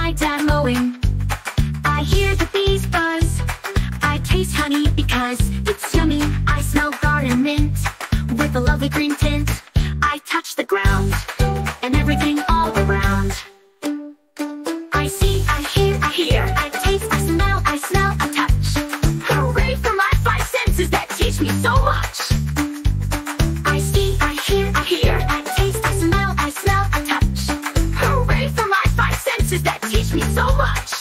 my dad mowing. I hear the bees buzz. I taste honey because it's yummy. I smell garden mint with a lovely green tint. I touch the ground and everything all around. I see, I hear, I taste, I smell, I touch. Hooray for my five senses that teach me so much. I see, I hear, I taste, I smell, I touch. Hooray for my five senses that teach me so much.